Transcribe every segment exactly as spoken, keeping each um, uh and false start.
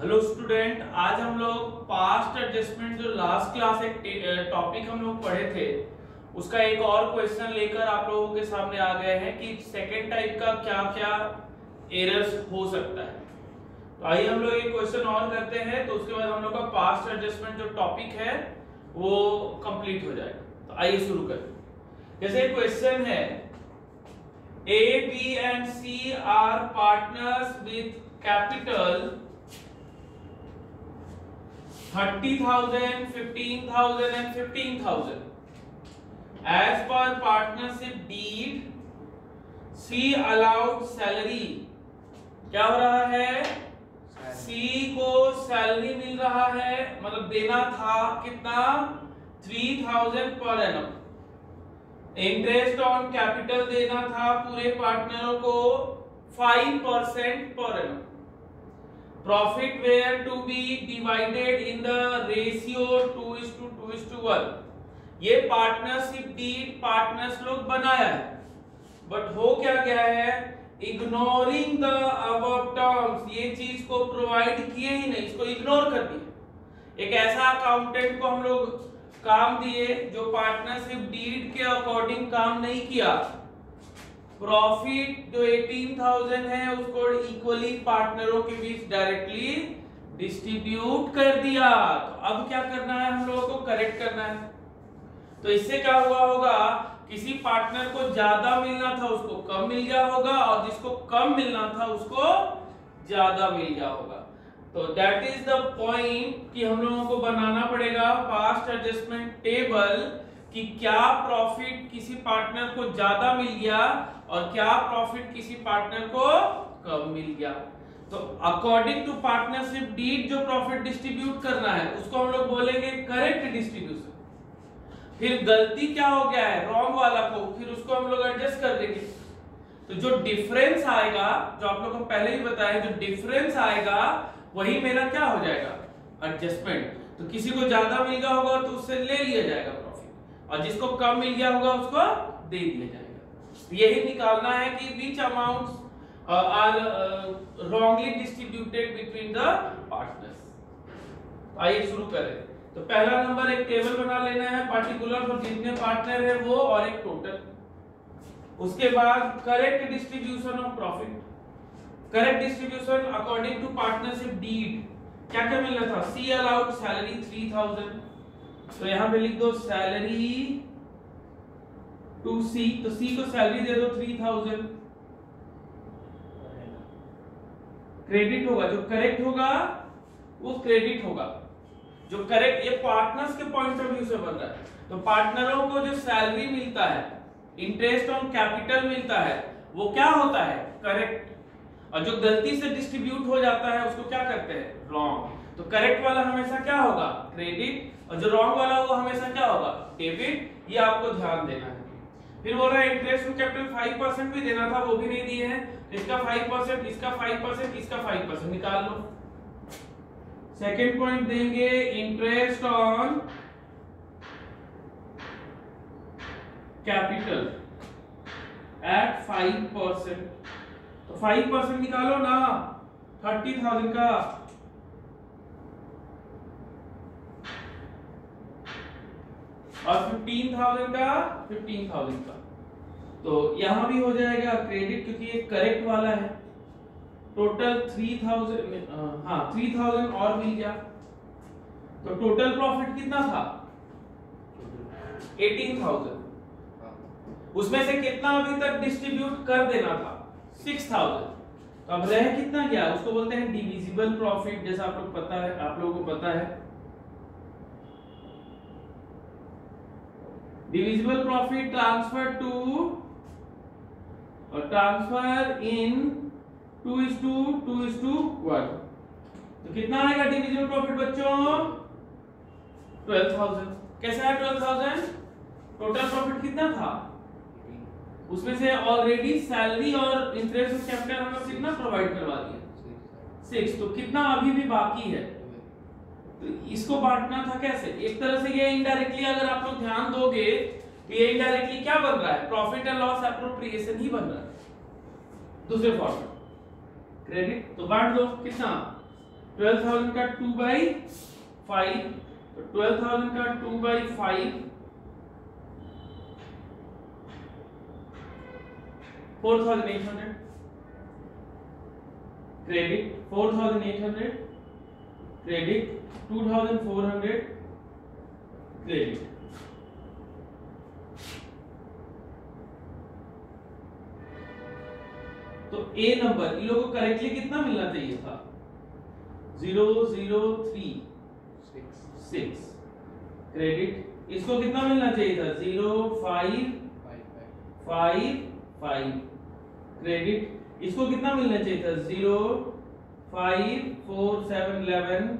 Hello student, आज हम लोग पास्ट एडजस्टमेंट जो लास्ट क्लास एक टॉपिक हम लोग पढ़े थे उसका एक और क्वेश्चन लेकर आप लोगों के सामने आ गए हैं कि सेकेंड टाइप का क्या क्या एरर्स हो सकता है। तो आइए हम लोग एक क्वेश्चन और करते हैं, तो उसके बाद हम लोग का पास्ट एडजस्टमेंट जो टॉपिक है वो कंप्लीट हो जाएगा। तो आइए शुरू करते। जैसे क्वेश्चन है A, B and C are partners with capital thirty thousand, fifteen thousand and fifteen thousand. As per partnership deed, C allowed salary. क्या हो रहा है? C को सैलरी मिल रहा है, मतलब देना था कितना? three thousand per annum. Interest on capital देना था पूरे पार्टनरों को five percent पर annum. Profit were to be divided in the ratio two is to two is to one. ये पार्टनरशिप डीड पार्टनर्स लोग बनाया है, बट हो क्या गया है? इग्नोरिंग द अबव टर्म्स, ये चीज को प्रोवाइड किए ही नहीं, इसको इग्नोर कर दिया। एक ऐसा अकाउंटेंट को हम लोग काम दिए जो पार्टनरशिप डीड के अकॉर्डिंग काम नहीं किया। प्रॉफिट जो eighteen thousand है उसको इक्वली पार्टनरों के बीच डायरेक्टली डिस्ट्रीब्यूट कर दिया। तो अब क्या करना है? हम लोगों को करेक्ट करना है। तो इससे क्या हुआ होगा? किसी पार्टनर को ज्यादा मिलना था उसको कम मिल गया होगा, और जिसको कम मिलना था उसको ज्यादा मिल गया होगा। तो दैट इज द पॉइंट कि हम लोगों को बनाना पड़ेगा पास्ट एडजस्टमेंट टेबल कि क्या प्रॉफिट किसी पार्टनर को ज्यादा मिल गया और क्या प्रॉफिट किसी पार्टनर को कम मिल गया। तो अकॉर्डिंग टू पार्टनरशिप डीड जो प्रॉफिट डिस्ट्रीब्यूट करना है उसको हम लोग बोलेंगे करेक्ट डिस्ट्रीब्यूशन। फिर गलती क्या हो गया है रॉन्ग वाला को, फिर उसको हम लोग एडजस्ट कर देंगे। तो जो डिफरेंस आएगा, जो आप लोग को पहले ही बताया, जो डिफरेंस आएगा वही मेरा क्या हो जाएगा? एडजस्टमेंट। तो किसी को ज्यादा मिल गया होगा तो उससे ले लिया जाएगा प्रॉफिट, और जिसको कम मिल गया होगा उसको दे दिया जाएगा। यही निकालना है कि which amounts are wrongly distributed between the partners. आइए शुरू करें। तो पहला नंबर एक टेबल बना लेना है, पार्टिकुलर और जितने पार्टनर है वो और एक टोटल। उसके बाद correct distribution of profit. Correct distribution according to partnership deed क्या क्या मिलना था? C allowed salary three thousand, तो यहां पे लिख दो सैलरी टू सी, तो सी को सैलरी दे दो three thousand। क्रेडिट होगा, जो करेक्ट होगा वो क्रेडिट होगा, जो करेक्ट। ये पार्टनर्स के पॉइंट ऑफ व्यू से बन रहा है। तो पार्टनरों को जो सैलरी मिलता है, इंटरेस्ट ऑन कैपिटल मिलता है, वो क्या होता है? करेक्ट। और जो गलती से डिस्ट्रीब्यूट हो जाता है उसको क्या करते हैं? रॉन्ग। तो करेक्ट वाला हमेशा क्या होगा? क्रेडिट, और जो रॉन्ग वाला होगा हमेशा क्या होगा? डेबिट। ये आपको ध्यान देना है। फिर बोल रहा है interest on capital five percent भी देना था, वो भी नहीं दिए हैं। इसका five percent, इसका five percent, इसका five percent निकाल लो। सेकेंड पॉइंट देंगे interest on capital at five percent, तो five percent निकालो ना thirty thousand का। और fifteen thousand का fifteen thousand का, तो यहां भी हो जाएगा क्रेडिट क्योंकि ये करेक्ट वाला है। टोटल three thousand, हाँ three thousand और मिल गया। तो टोटल प्रॉफिट कितना था? eighteen thousand। उसमें से कितना अभी तक डिस्ट्रीब्यूट कर देना था? six thousand। तो अब रह कितना गया? उसको बोलते हैं डिविजिबल प्रॉफिट, जैसा आप लोग पता है, आप लोगों को पता है। डिविजिबल प्रॉफिट ट्रांसफर टू और transfer in two is to two is to one। तो कितना आएगा डिविजिबल प्रॉफिट बच्चों? twelve thousand। कैसा है twelve thousand? टोटल प्रॉफिट कितना था? उसमें से ऑलरेडी सैलरी और इंटरेस्ट ऑन कैपिटल हमने कितना प्रोवाइड करवा दिया? six। तो कितना अभी भी बाकी है? तो इसको बांटना था कैसे? एक तरह से ये इनडायरेक्टली अगर आप लोग ध्यान दोगे तो ये इनडायरेक्टली क्या बन रहा है? प्रॉफिट एंड लॉस एप्रोप्रिएशन ही बन रहा है दूसरे फॉर्मेट। क्रेडिट तो बांट दो कितना? ट्वेल्व थाउजेंड का टू बाई फाइव, तो ट्वेल्व थाउजेंड का two by five four thousand eight hundred credit, four thousand eight hundred credit, two thousand four hundred credit. तो ए नंबर इन लोगों को करेक्टली कितना मिलना चाहिए था? Zero zero three six credit. इसको कितना मिलना चाहिए था? Zero five five five credit. इसको कितना मिलना चाहिए था? Zero five four seven eleven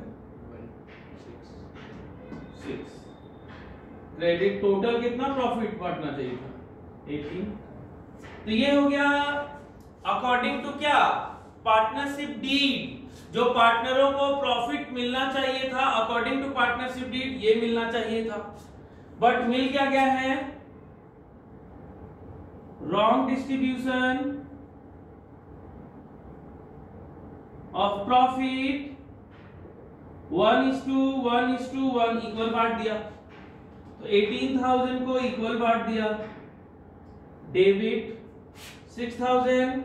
six credit. Total कितना प्रॉफिट बांटना चाहिए था? एटीन। तो ये हो गया अकॉर्डिंग टू क्या? Partnership deed. जो पार्टनरों को प्रॉफिट मिलना चाहिए था अकॉर्डिंग टू पार्टनरशिप डीड, ये मिलना चाहिए था, बट मिल क्या गया है? Wrong distribution of profit, one is two one is two one equal बांट दिया। तो एटीन थाउजेंड को इक्वल बांट दिया। Debit six thousand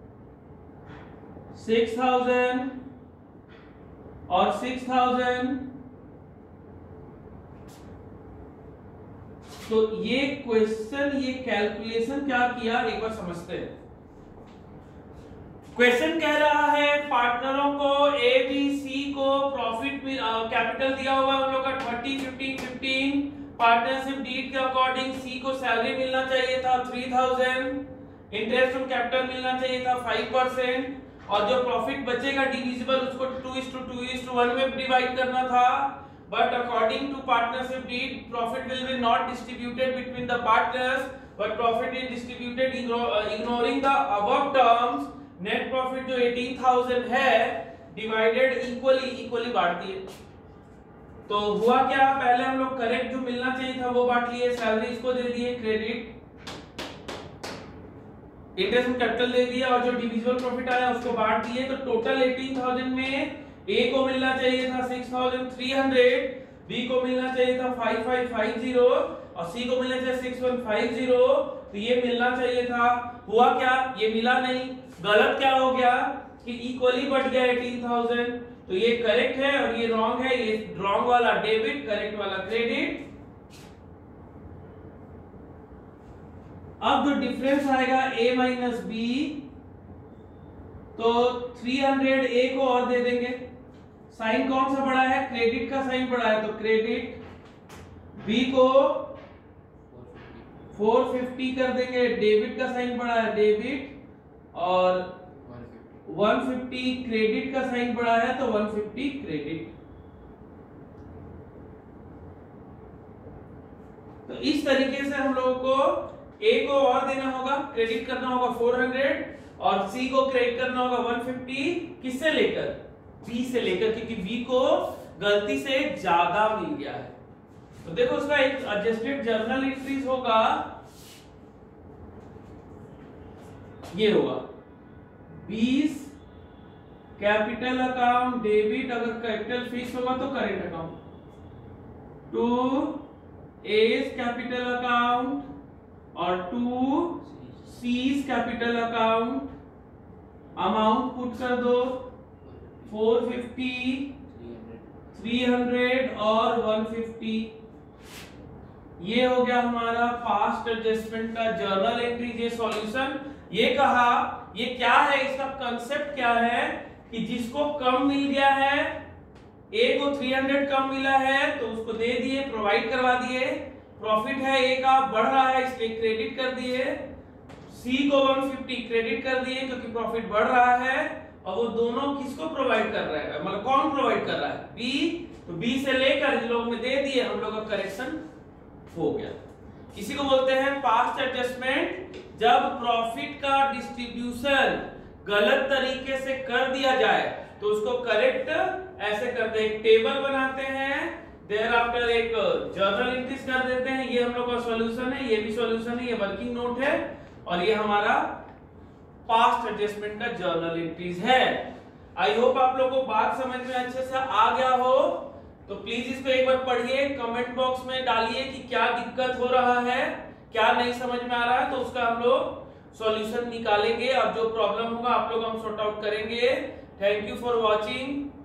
six thousand और सिक्स थाउजेंड। तो ये क्वेश्चन, ये कैलकुलेशन क्या किया एक बार समझते हैं। क्वेश्चन कह रहा है पार्टनरों को ए बी सी को प्रॉफिट कैपिटल दिया हुआ है उन लोग का thirty fifteen fifteen. Partnership deed के अकॉर्डिंग सी को सैलरी मिलना चाहिए था three thousand, interest on capital मिलना चाहिए था फाइव परसेंट, और जो प्रॉफिट बचेगा डिविजिबल उसको two is two two is two one में डिवाइड करना था। But according to partnership deed profit will be not distributed between the partners but profit is distributed ignoring the above terms. Net profit जो eighteen thousand है divided equally equally बांट दिए। तो हुआ क्या? पहले हम लोग करेक्ट जो मिलना चाहिए था वो बांट लिए, सैलरी इसको दे दिए क्रेडिट, इंटरेस्ट ऑन कैपिटल दे दिया, और जो डिविजिबल प्रॉफिट आया उसको बांट दिए। तो टोटल एटीन थाउजेंड में ए को मिलना चाहिए था six thousand three hundred, B को मिलना चाहिए था फाइव फाइव फाइव जीरो और सी को मिलना चाहिए सिक्स वन फाइव जीरो। तो ये मिलना चाहिए था। हुआ क्या? ये मिला नहीं। गलत क्या हो गया कि इक्वली बढ़ गया एटीन थाउजेंड। तो ये करेक्ट है और ये रॉन्ग है। ये रॉन्ग वाला डेबिट, करेक्ट वाला क्रेडिट। अब जो डिफरेंस आएगा a माइनस बी, तो थ्री हंड्रेड a को और दे देंगे। साइन कौन सा बड़ा है? क्रेडिट का साइन बड़ा है, तो क्रेडिट। b को फोर फिफ्टी कर देंगे, डेबिट का साइन बड़ा है डेबिट, और वन फिफ्टी क्रेडिट का साइन बड़ा है तो वन फिफ्टी क्रेडिट। तो इस तरीके से हम लोगों को A को और देना होगा, क्रेडिट करना होगा फोर हंड्रेड, और C को क्रेडिट करना होगा वन फिफ्टी। किससे लेकर? B से लेकर, क्योंकि B को गलती से ज्यादा मिल गया है। तो देखो उसका एक एडजस्टेड जर्नल एंट्रीज होगा, ये होगा बीस कैपिटल अकाउंट डेबिट, अगर कैपिटल फिक्स होगा तो current account, to A's capital account और to C's capital account. Amount put कर दो फोर फिफ्टी, थ्री हंड्रेड और वन फिफ्टी। ये हो गया हमारा पास्ट एडजस्टमेंट का जर्नल एंट्री, ये सॉल्यूशन। ये कहा ये क्या है, इसका कंसेप्ट क्या है कि जिसको कम मिल गया है, ए को थ्री हंड्रेड कम मिला है तो उसको दे दिए, प्रोवाइड करवा दिए। प्रॉफिट है ए का बढ़ रहा है इसलिए क्रेडिट कर दिए। सी को वन फिफ्टी क्रेडिट कर दिए क्योंकि प्रॉफिट बढ़ रहा है, और वो दोनों किसको प्रोवाइड कर रहा है, मतलब कौन प्रोवाइड कर रहा है? बी। तो बी से लेकर इन लोग में दे दिए, हम लोग का करेक्शन हो गया। इसी को बोलते हैं पास्ट एडजस्टमेंट। जब प्रॉफिट का डिस्ट्रीब्यूशन गलत तरीके से कर दिया जाए तो उसको करेक्ट ऐसे करते हैं, एक टेबल बनाते हैं, देयर आफ्टर एक जर्नल एंट्रीज कर देते हैं। ये हम लोग का सॉल्यूशन है, ये भी सॉल्यूशन है, ये वर्किंग नोट है, और ये हमारा पास्ट एडजस्टमेंट का जर्नल एंट्रीज है। आई होप आप लोगों को बात समझ में अच्छे से आ गया हो। तो प्लीज इसको एक बार पढ़िए, कमेंट बॉक्स में डालिए कि क्या दिक्कत हो रहा है, क्या नहीं समझ में आ रहा है, तो उसका हम लोग सॉल्यूशन निकालेंगे। अब जो प्रॉब्लम होगा आप लोग हम सॉर्ट आउट करेंगे। Thank you for watching.